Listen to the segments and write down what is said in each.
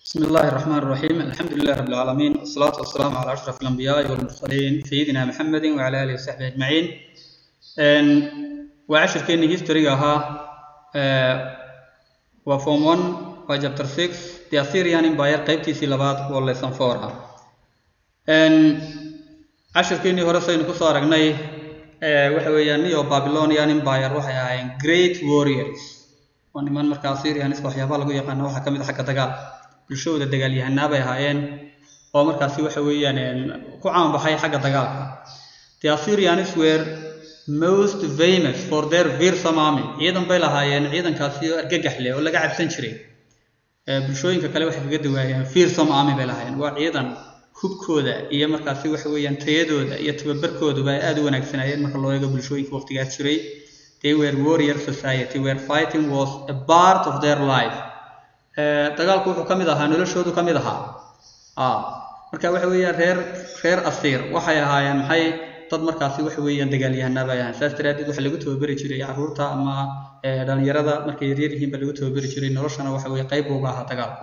بسم الله الرحمن الرحيم الحمد لله رب العالمين والصلاة والسلام على أشرف الأنبياء والمرسلين سيدنا محمد وعلى آله وصحبه أجمعين. وعشر كيني هيستوري وفورم 1 وجابتر 6 The Assyrian Empire قيبتي سيلابات والله سنفورها. عشر كيني هرسين كسارقناي وحويان نيو بابلونيان Empire وحياين Great Warriors ونمان مركا Assyrian isku waxyaabo lagu yaqaan waxa kamid ah xagga dagaal bulshada dagaalyahanada bay ahaayeen oo markaasi waxa weeyaan ku caan baxay xagga dagaalka. The Assyrians were most famous for their fearsome army. ciidan bay lahaayeen ciidankaasi oo argagax leh oo laga cabsan jiray. bulshooyinka kale waxay kaga duwaayeen fearsome army bay lahaayeen waa ciidan hubkooda iyo markaasi waxa weeyaan tayadooda iyo tababarkooda bay aad u wanaagsanayeen marka loo eego bulshooyinka waqtigaas jiray. They were warrior society where fighting was a part of their life. dagaalku wuxuu kamid ahaa noloshoodu kamid ahaa marka waxa weeyaan reer Assyr waxay ahaayeen maxay dad markaasi waxa weeyaan dagaalyahanada ay ahaan saas daraadeed waxa lagu tababari jiray caruurta ama dhalinyarada markay yar yihiin baa lagu tababari jiray noloshana waxa weey qayb uga ahaa dagaalku.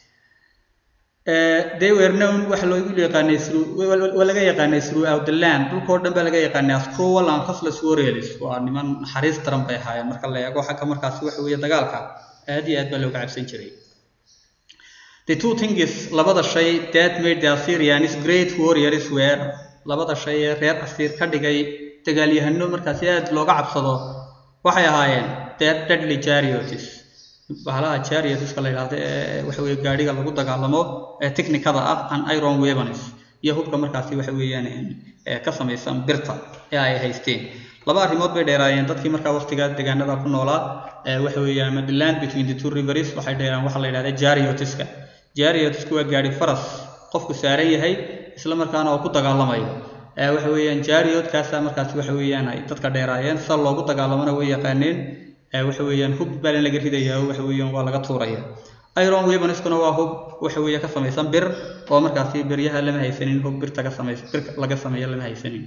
They were known waxa loo yaqaanay laga yaqaanay throughout the land dhulkoo dhan baa laga yaqaanay as cruel and ruthless warriors waa niman naxariis daran bay ahaayeen marka la eego xagga markaasi waxa weeye dagaalka aad iyo aad baa looga cabsan jiray. The two things labada shay that made the Assyrians great warriors were labada shay reer Assyr ka dhigay dagaalyahano markaasi aad looga cabsado waxay ahaayeen their deadly chariots bahalaha chariots ka la yiraahdo waxa weeye gaariga lagu dagaalamo technicada ah and iron weapons iyo hubka markaasi waxa weeyaan ka samaysan birta ee ay haysteen. laba arrimood bay dheeraayeen dadkii markaa waqtiga deegaanada ku noolaa waxa weeyaan the land between the two rivers waxay dheeraan waxa la yiraahdo chariots-ka. Chariots-ku waa gaari faras qofku saaran yahay isla markaana uu ku dagaalamayo waxa weeyaan chariot-kaas markaas waxa weeyaan ay dadka dheeraayeen sal loogu dagaalamana way yaqaaneen waxa weeyaan hub baa laga ridayaa waxa weeyaan waa laga tuurayaa. Iron weapons-kuna waa hub waxa weeyaan ka samaysan bir oo markaas biryaha lama haysanin hub birta ka samaysan bir laga sameeyo lama haysanin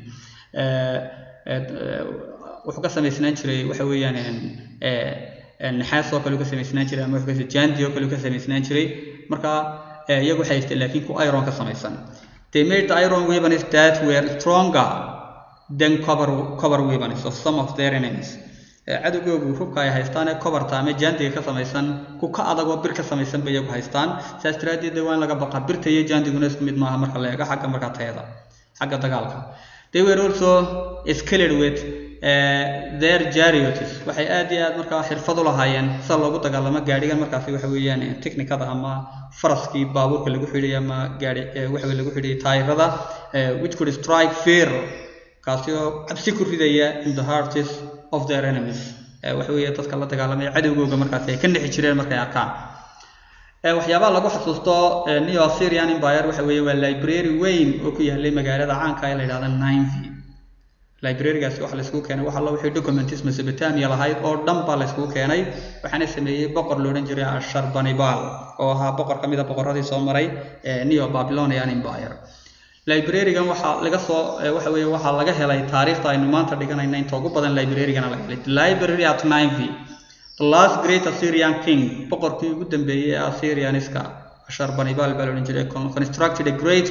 wuxuu ka samaysnaan jiray waxa weeyaan naxaas oo kale ka samaysnaan jiray ama waxa jaandi oo kale ka samaysnaan jiray marka iyagu waxay haysteen laakiin ku iron ka samaysan. They made the iron weapons that were stronger than cover weapons of some of their enemies. cadowgoodu hubka ay haystaan ee coverta ama jaandiga ka samaysan ku ka adag oo bir ka samaysan bay iyagu haystaan saas daraadeed waan laga baqaa birta iyo jaandiguna isku mid maaha marka la eego xagga marka tayada xagga dagaalka. They were also skilled with their chariots waxay aad iyo aad markaa xirfad u lahaayeen sida loogu dagaalamo gaarigan markaasi waxa weeyaan technicada ama faraskii baabuurka lagu xidhiyo ama gaari waxa lagu xidhiyo taayirada which could strike fear kaasi oo cabsi ku ridaya in the hearts of their enemies waxa weeye dadka la dagaalamay cadawgooda markaasi ay ka nixi jireen markay arkaan. waxyaabaha lagu xasuusto Neo Assyrian Empire waxa weeye waa library weyn oo ku yaallay magaalada caanka ah ee la yiraahdo Nineveh. library-gaasi waxa la isku keenay waxa la wixii documents Mesopotamia lahayd oo dhan baa la isku keenay waxaana sameeyay boqor loo oran jiray Ashurbanipal oo ahaa boqor kamid ah boqoradii soo maray Neo Babylonian Empire. library-gan waxa laga soo waxa weeye waxa laga helay taariikhda aynu maanta dhiganayna inta ugu badan library-gan laga helay library at Nineveh. The last great Assyrian king boqorkii ugu dambeeyay ee Assyrianiska Ashurbanipal baa loo oran jiray constructed a great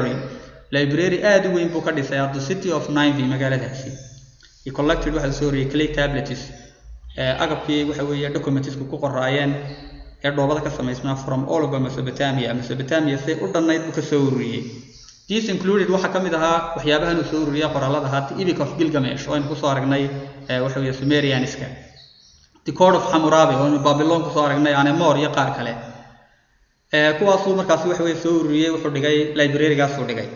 library aad u weyn buu ka dhisay at the city of Nineveh magaaladaasi. He collected waxa soo riyay clay tablets agabkii waxa weeye documents ku qoraayeen ee dhoobada ka samaysnaa from all over Mesopotamia say u dhanayd buu ka soo ururiyay. This included waxa kamid ahaa waxyaabaha uu soo ururiyay qoraalada had Epic of Gilgamesh oo aynu ku soo aragnay waxa weeye Sumerianiska. The Code of Hammurabi oo Babylon ku soo aragnay Anemor iyo qaar kale kuwaas uu markaas waxa weeye soo ururiyay wuxuu dhigay library-gaas uu dhigay.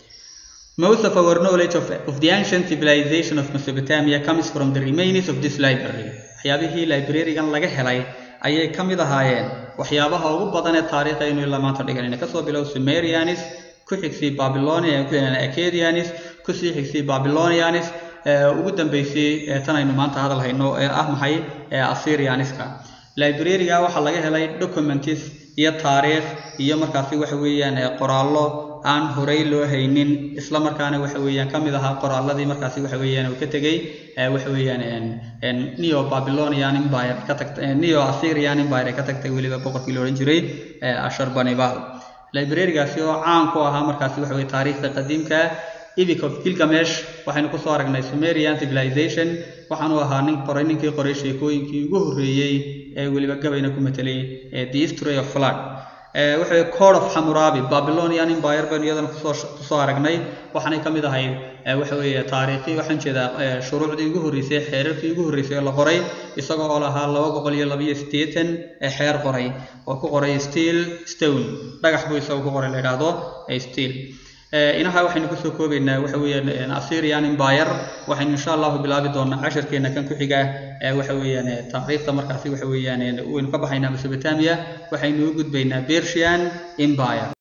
Most of our knowledge of the ancient civilization of Mesopotamia comes from the remains of this library. waxyaabihii library-gan laga helay ayay kamid ahaayeen waxyaabaha ugu badan ee taariikhda inuu la maanta dhiganayna ka soo bilow Sumerians ku xigtay Babylonian ku Akkadians ku sii xigtay Babylonians ugu dambeysay tan aynu maanta hadal hayno ee ah maxay Assyrianiska. library-ga waxa laga helay documents iyo taariikh iyo markaasi waxa weeyaan qoraallo aan horey loo haynin isla markaana waxa weeyaan kamid ahaa qoraalladii markaasi waxa weeyaan uu ka tegay waxa weeyaan Neo Babylonian Empire ka tagtay Neo Assyrian Empire ka tagtay waliba boqorkii la oran jiray Ashurbanipal library-gaasi oo caan ku ahaa markaasi waxa weey taariikhda qadiimka Epic of Gilgamesh waxaynu ku soo aragnay Sumerian civilization waxaanu ahaa ninkii qoray sheekooyinkii ugu horeeyay waliba gabayna ku metelay the history of flood waxa Code of Hammurabi Babylonian Empire baan iyadana ku soo aragnay waxaanay kamid ahayd waxa weeye taariikhi waxaan jeedaa shuruucdii ugu horeysay xeerarkii ugu horeysay la qoray isagoo oo lahaa 282 xeer qoray oo ku qoray stone dhagax buu isagoo ku qoray la yiraahdo steel inaha waxaynu ku soo koobaynaa waxa weeyaan Assyrian Empire waxaynu insha Allah bilaabi doonaa casharkeena kan ku xiga waxa weeyaan taariikhda markaasi waxa weeyaan uu ka baxaynaa Mesopotamia waxaynu u gudbaynaa Persian Empire